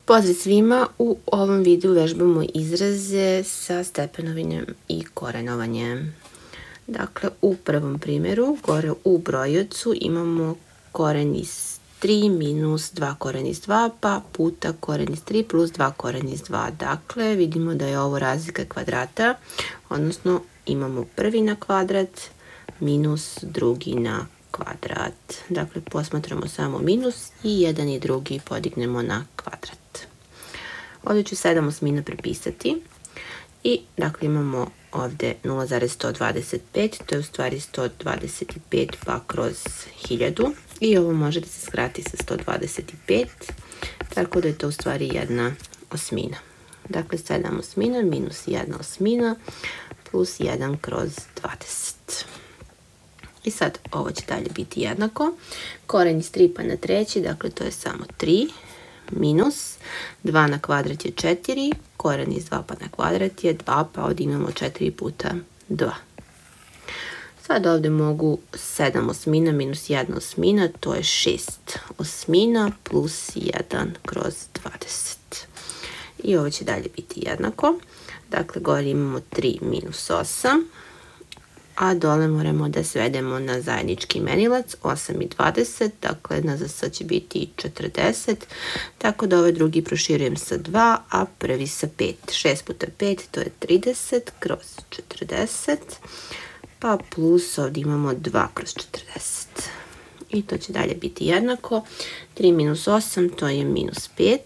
Pozdrav svima, u ovom videu vežbamo izraze sa stepenovanjem i korenovanjem. Dakle, u prvom primjeru, gore u brojocu imamo koren iz 3 minus 2 koren iz 2 pa puta koren iz 3 plus 2 koren iz 2. Dakle, vidimo da je ovo razlika kvadrata, odnosno imamo prvi na kvadrat minus drugi na kvadrat. Dakle, posmatramo samo minus i jedan i drugi podignemo na kvadrat. Ovdje ću 7 osmina prepisati i dakle imamo ovdje 0,125, to je u stvari 125 pa kroz 1000 i ovo može da se skrati sa 125, tako da je to u stvari 1 osmina. Dakle 7 osmina minus 1 osmina plus 1 kroz 20. I sad ovo će dalje biti jednako. Koren iz 3 pa na treći, dakle to je samo 3. Minus 2 na kvadrat je 4, koren iz 2 pa na kvadrat je 2, pa ovdje imamo 4 puta 2. Sad ovdje mogu 7 osmina minus 1 osmina, to je 6 osmina plus 1 kroz 20. I ovo će dalje biti jednako. Dakle, gore imamo 3 minus 8, a dole moramo da svedemo na zajednički imenilac, 8 i 20, dakle na ZS će biti 40, tako da ovaj drugi proširujem sa 2, a prvi sa 5. 6 puta 5, to je 30 kroz 40, pa plus ovdje imamo 2 kroz 40. I to će dalje biti jednako, 3 minus 8, to je minus 5,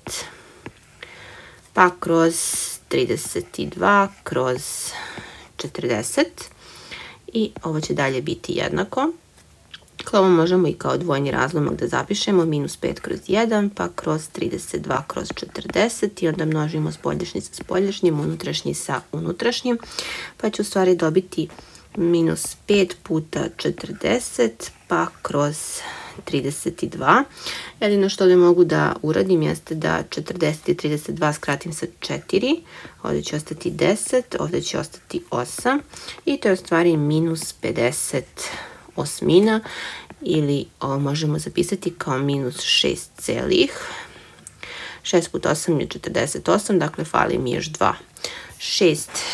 pa kroz 32 kroz 40. I ovo će dalje biti jednako. Ovo možemo i kao dvojni razlomak da zapišemo, minus 5 kroz 1, pa kroz 32 kroz 40 i onda množimo spoljašnji sa spoljašnjim, unutrašnji sa unutrašnjim, pa ću u stvari dobiti minus 5 puta 40, pa kroz 32. Jedino što ovdje mogu da uradim jeste da 40 i 32 skratim sa 4, ovdje će ostati 10, ovdje će ostati 8 i to je u stvari minus 50 osmina ili ovo možemo zapisati kao minus 6 celih. 6 puta 8 je 48, dakle fali mi još 2. 6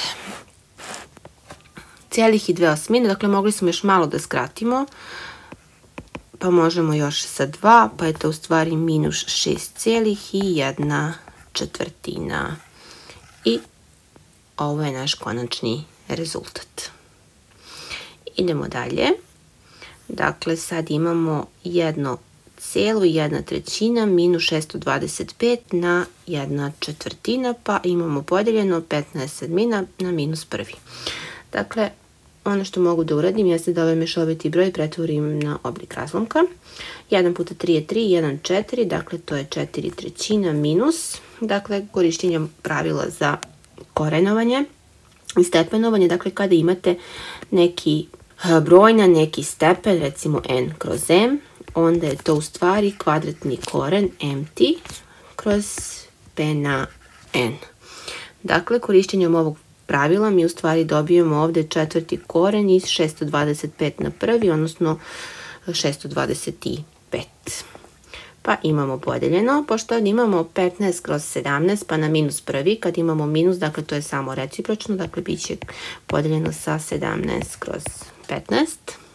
celih i 2 osmine, dakle mogli smo još malo da skratimo, pa možemo još sa 2, pa je to u stvari minus 6 celih i 1 četvrtina. I ovo je naš konačni rezultat. Idemo dalje. Dakle, sad imamo 1 celu i 1 trećina minus 625 na 1 četvrtina, pa imamo podijeljeno 15 sedmina na minus prvi. Dakle, ono što mogu da uradim jeste da ovaj mešoviti broj pretvorim na oblik razlomka. 1 puta 3 je 3, 1 4, dakle to je 4 trećina minus, dakle korištenjem pravila za korenovanje i stepenovanje, dakle kada imate neki broj na neki stepen, recimo n kroz m, onda je to u stvari kvadratni koren mt kroz p na n. Dakle, korištenjem ovog pravila mi u stvari dobijemo ovdje četvrti koren iz 625 na prvi, odnosno 625. Pa imamo podijeljeno, pošto ovdje imamo 15 kroz 17 pa na minus prvi, kad imamo minus, dakle to je samo recipročno, dakle bit će podijeljeno sa 17 kroz 15.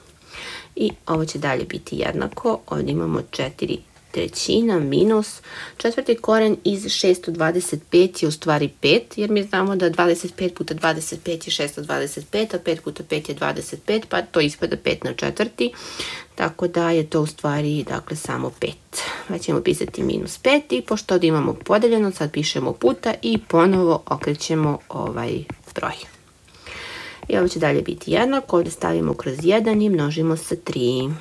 I ovo će dalje biti jednako, ovdje imamo 4 trećina minus četvrti koren iz 625 je u stvari 5, jer mi znamo da 25 puta 25 je 625, a 5 puta 5 je 25, pa to ispada 5 na četvrti, tako da je to u stvari dakle samo 5. Već ćemo pisati minus 5 i pošto ovdje imamo podeljeno, sad pišemo puta i ponovo okrećemo ovaj broj. I ovo će dalje biti jednako, ovdje stavimo kroz 1 i množimo sa 3.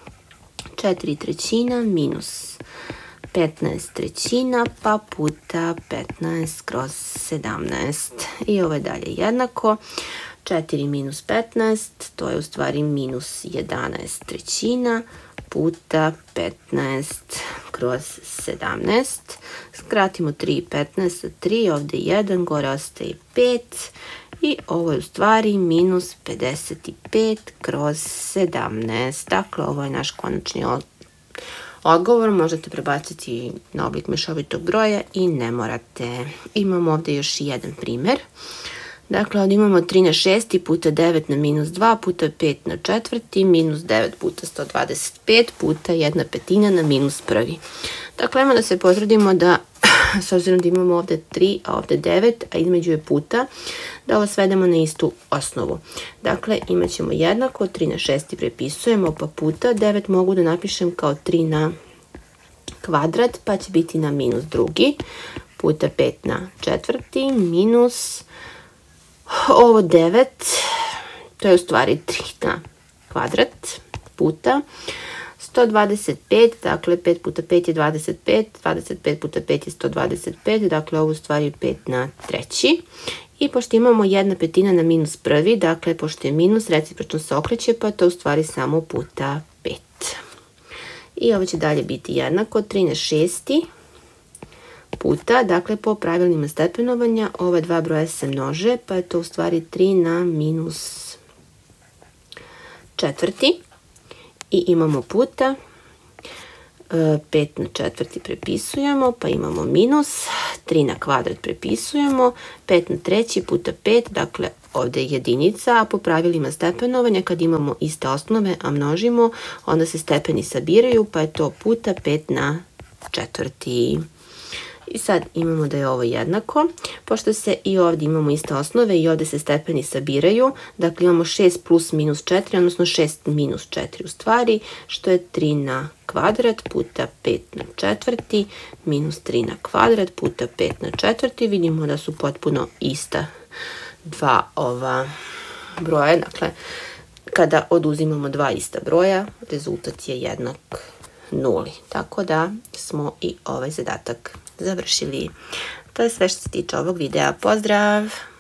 4 trećina minus 15 trećina pa puta 15 kroz 17. I ovo je dalje jednako. 4 minus 15, to je u stvari minus 11 trećina puta 15 kroz 17. Skratimo 3 i 15 sa 3, ovdje 1, gore ostaje 5. I ovo je u stvari minus 55 kroz 17. Dakle, ovo je naš konačni odgovor, možete prebaciti na oblik mešovitog broja i ne morate. Imamo ovdje još jedan primjer. Dakle, ovdje imamo 3 na 6 puta 9 na minus 2 puta 5 na 4 minus 9 puta 125 puta 1/5 na minus 1. Dakle, ajmo da se potrudimo da, s obzirom da imamo ovdje 3, a ovdje 9, a između je puta, da ovo svedemo na istu osnovu. Dakle, imat ćemo jednako, 3 na 6 prepisujemo, pa puta 9 mogu da napišem kao 3 na kvadrat, pa će biti na minus 2, puta 5 na 4, minus ovo 9, to je u stvari 3 na kvadrat, puta 125, dakle 5 puta 5 je 25, 25 puta 5 je 125, dakle ovo u stvari 5 na 3. I pošto imamo 1/5 na minus 1, dakle pošto je minus, recipročno se okreće, pa to u stvari samo puta 5. I ovo će dalje biti jednako, 3 na 6 puta, dakle po pravilima stepenovanja, ova dva broja se množe, pa je to u stvari 3 na minus 4. I imamo puta, 5 na 4 prepisujemo, pa imamo minus, 3 na kvadrat prepisujemo, 5 na 3 puta 5, dakle ovdje je jedinica, a po pravilima stepenovanja kad imamo iste osnove, a množimo, onda se stepeni sabiraju, pa je to puta 5 na 4. I sad imamo da je ovo jednako, pošto se i ovdje imamo iste osnove i ovdje se stepeni sabiraju, dakle imamo 6 plus minus 4, odnosno 6 minus 4 u stvari, što je 3 na kvadrat puta 5 na 4, minus 3 na kvadrat puta 5 na 4, vidimo da su potpuno ista dva ova broja, dakle kada oduzimamo dva ista broja, rezultat je jednak 0. Tako da smo i ovaj zadatak završili. To je sve što se tiče ovog videa. Pozdrav!